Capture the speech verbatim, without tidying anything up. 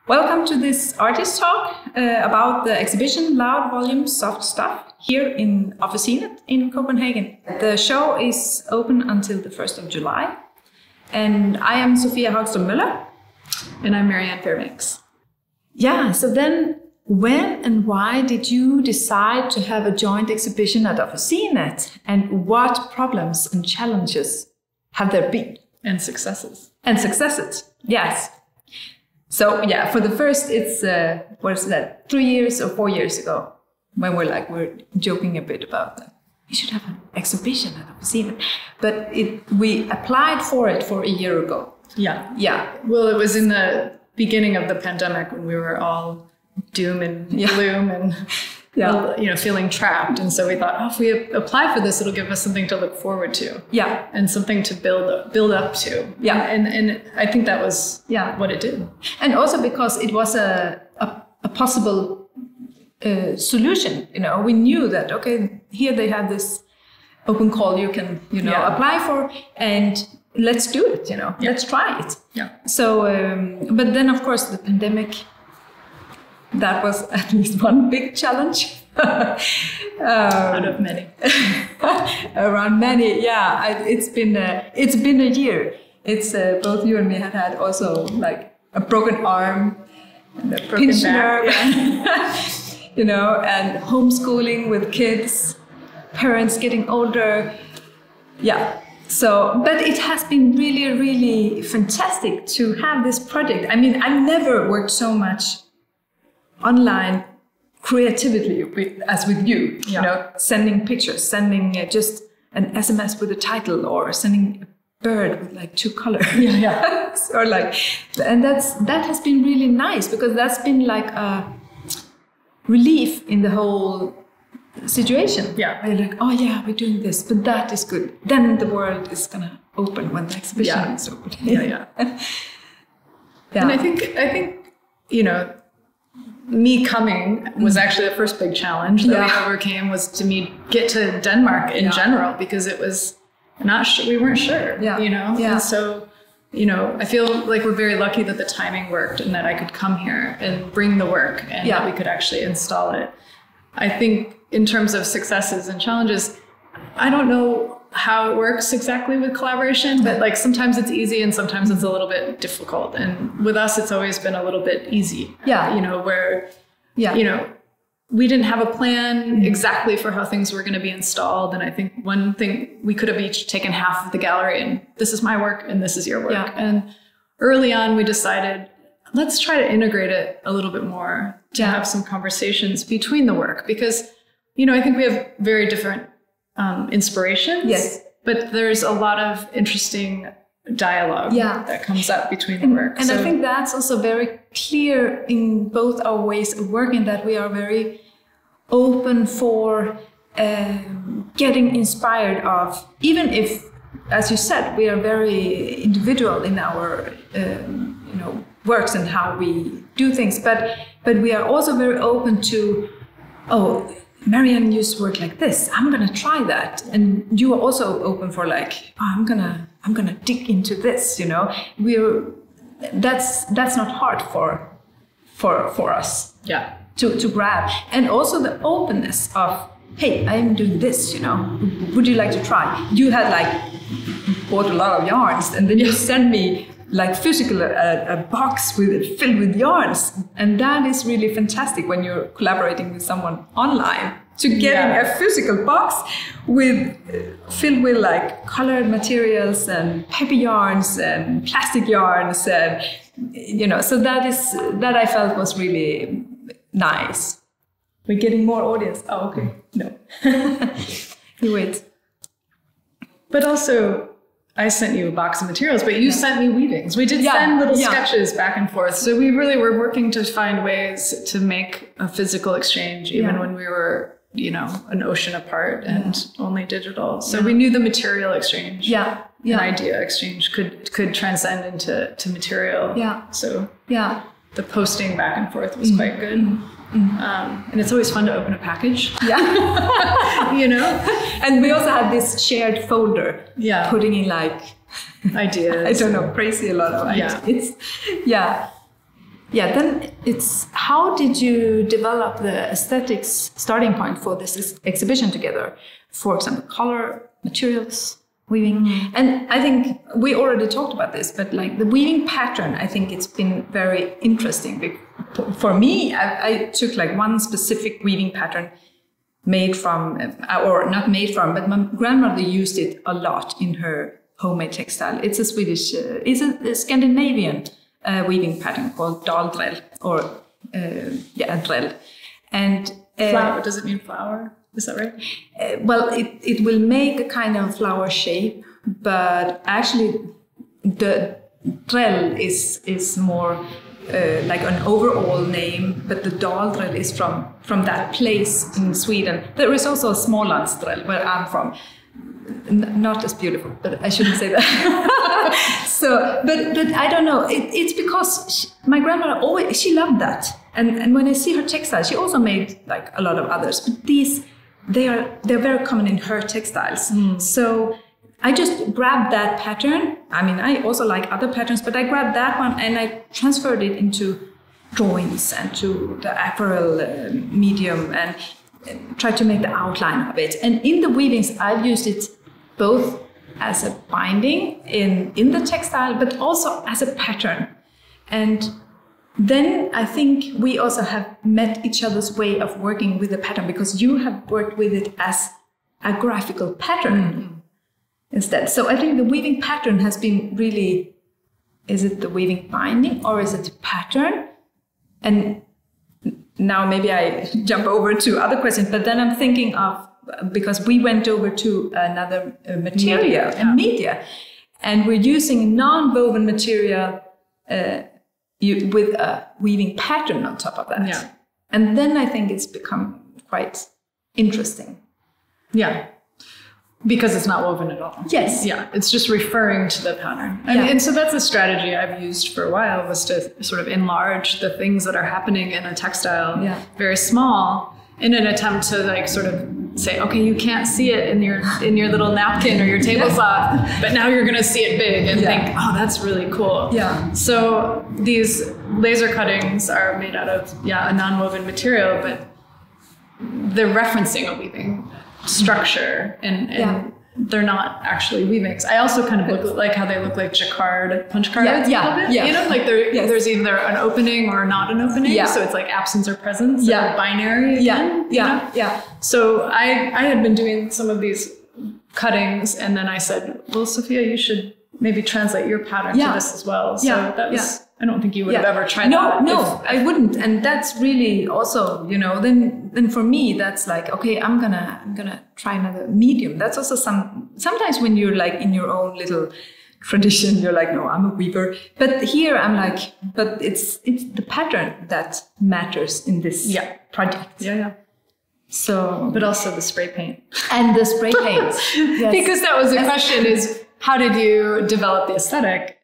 Welcome to this artist talk uh, about the exhibition Loud Volume Soft Stuff here in Officinet in Copenhagen. The show is open until the first of July. And I am Sofia Hagström Møller. And I'm Marianne Fairbanks. Yeah, so then when and why did you decide to have a joint exhibition at Officinet? And what problems and challenges have there been? And successes. And successes, yes. So yeah, for the first, it's, uh, what is that, three years or four years ago, when we're like, we're joking a bit about that. We should have an exhibition at Officinet. But it, we applied for it for a year ago. Yeah. Yeah. Well, it was in the beginning of the pandemic when we were all doom and yeah. gloom and yeah. you know, feeling trapped. And so we thought, oh, if we apply for this, it'll give us something to look forward to. Yeah. And something to build build up to. Yeah. And and I think that was yeah. what it did. And also because it was a a, a possible uh, solution. You know, we knew that, okay, here they have this open call you can, you know, yeah. apply for, and let's do it, you know, yeah. let's try it. Yeah. So, um, but then of course the pandemic, that was at least one big challenge. um, Out of many. around many, yeah. I, it's been a, it's been a year. It's uh, both you and me had had also like a broken arm, and a broken pinched back, nerve, yeah. you know, and homeschooling with kids, parents getting older, yeah. So, but it has been really, really fantastic to have this project. I mean, I've never worked so much online creatively with, as with you, yeah. you know, sending pictures, sending uh, just an S M S with a title, or sending a bird with like two colors. Yeah, yeah. Or like, and that's, that has been really nice, because that's been like a relief in the whole situation. Yeah. Where you're like, oh yeah, we're doing this, but that is good. Then the world is gonna open when the exhibition yeah. is open. Yeah, yeah. Yeah. And I think, I think, you know, me coming was actually the first big challenge that yeah. we overcame, was to me get to Denmark in yeah. general, because it was not sure, we weren't sure, yeah. you know? Yeah. And so, you know, I feel like we're very lucky that the timing worked and that I could come here and bring the work and yeah. that we could actually install it. I think in terms of successes and challenges, I don't know how it works exactly with collaboration, but like sometimes it's easy and sometimes it's a little bit difficult. And with us, it's always been a little bit easy. Yeah. You know, where, yeah. you know, we didn't have a plan exactly for how things were going to be installed. And I think one thing, we could have each taken half of the gallery and this is my work and this is your work. Yeah. And early on, we decided, let's try to integrate it a little bit more, to yeah. have some conversations between the work, because, you know, I think we have very different um, inspirations, yes. but there's a lot of interesting dialogue yeah. that comes up between and, the work. And so, I think that's also very clear in both our ways of working, that we are very open for um, getting inspired of, even if, as you said, we are very individual in our, um, you know, works and how we do things, but but we are also very open to, oh, Marianne used to work like this, I'm gonna try that, and you are also open for like, oh, I'm gonna I'm gonna dig into this, you know. We're that's that's not hard for for for us yeah to to grab, and also the openness of, hey, I'm doing this, you know, would you like to try? You had like bought a lot of yarns, and then you send me like physical, a, a box with filled with yarns, and that is really fantastic when you're collaborating with someone online, to getting yeah. a physical box with uh, filled with like colored materials and paper yarns and plastic yarns, and you know, so that is that I felt was really nice. We're getting more audience. Oh, okay, no, you wait. But also, I sent you a box of materials, but you yeah. sent me weavings. We did yeah. send little yeah. sketches sketches back and forth. So we really were working to find ways to make a physical exchange, even yeah. when we were, you know, an ocean apart and yeah. only digital. So yeah. we knew the material exchange, yeah, yeah. an idea exchange could could transcend into to material. Yeah. So yeah, the posting back and forth was mm-hmm. quite good. Mm-hmm. Mm-hmm. Um, and it's always fun to open a package. Yeah. You know? And we also had this shared folder. Yeah. Putting in like ideas. I don't know, crazy a lot of yeah. ideas. Yeah. Yeah, then it's how did you develop the aesthetics starting point for this ex- exhibition together? For example, color, materials, weaving. Mm. And I think we already talked about this, but like the weaving pattern, I think it's been very interesting. For me, I, I took like one specific weaving pattern made from, or not made from, but my grandmother used it a lot in her homemade textile. It's a Swedish, uh, it's a, a Scandinavian uh, weaving pattern called daldrell, or uh, yeah, drell. And uh, flower, does it mean flower? Is that right? Uh, well, it, it will make a kind of flower shape, but actually the drell is is more uh, like an overall name, but the daldrell is from, from that place in Sweden. There is also a Smålandsdrell where I'm from. N- not as beautiful, but I shouldn't say that. so, but but I don't know. It, it's because she, my grandmother always, she loved that. And, and when I see her textiles, she also made like a lot of others, but these, they are they're very common in her textiles. Mm. So I just grabbed that pattern. I mean, I also like other patterns, but I grabbed that one and I transferred it into drawings and to the aquarelle uh, medium and, and tried to make the outline of it. And in the weavings, I've used it both as a binding in, in the textile, but also as a pattern. And then I think we also have met each other's way of working with the pattern, because you have worked with it as a graphical pattern mm-hmm. instead. So I think the weaving pattern has been really, is it the weaving binding or is it a pattern? And now maybe I jump over to other questions, but then I'm thinking of, because we went over to another uh, material, media, yeah. media, and we're using non-woven material uh, You, with a weaving pattern on top of that. Yeah. And then I think it's become quite interesting. Yeah. Because it's not woven at all. Yes. Yeah. It's just referring to the pattern. And, yeah. and so that's a strategy I've used for a while, was to sort of enlarge the things that are happening in a textile yeah. very small, in an attempt to like sort of say, okay, you can't see it in your in your little napkin or your tablecloth, yeah. but now you're going to see it big and yeah. think, oh, that's really cool. Yeah. So these laser cuttings are made out of yeah a non-woven material, but they're referencing a weaving structure, and, and yeah. they're not actually weavings. I also kind of look like how they look like jacquard punch cards. Yeah, yeah, a little bit. yeah. You know, like there, yes. there's either an opening or not an opening. Yeah. So it's like absence or presence. Yeah. Or binary. Yeah. Again, Yeah. You know? Yeah. So I, I had been doing some of these cuttings, and then I said, well, Sophia, you should maybe translate your pattern yeah. to this as well. So yeah. that was, yeah. I don't think you would yeah. have ever tried no, that. No, no, if, I wouldn't. And that's really also, you know, then then for me, that's like, okay, I'm gonna I'm gonna try another medium. That's also some, sometimes when you're like in your own little tradition, you're like, no, I'm a weaver. But here I'm like, but it's it's the pattern that matters in this yeah. project. Yeah, yeah. So, but also the spray paint. And the spray paint. Yes. Because that was the question, is how did you develop the aesthetic?